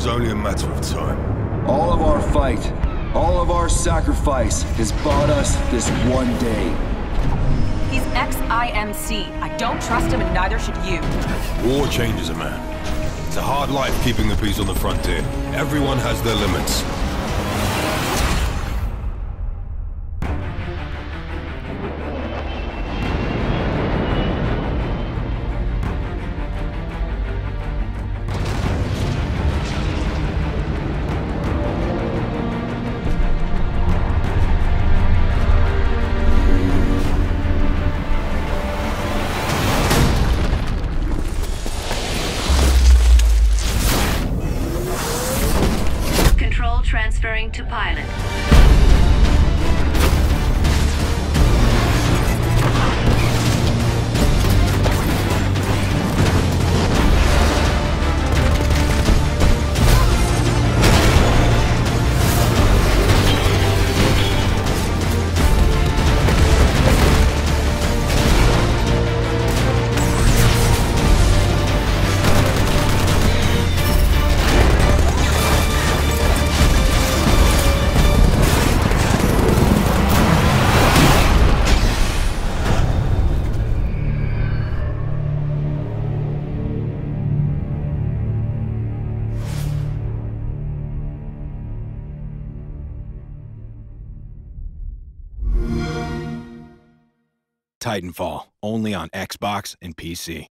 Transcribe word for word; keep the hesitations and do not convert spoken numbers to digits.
was only a matter of time. All of our fight, all of our sacrifice has bought us this one day. He's ex-I M C. I don't trust him, and neither should you. War changes a man. It's a hard life keeping the peace on the frontier. Everyone has their limits. Transferring to pilot. Titanfall, only on Xbox and P C.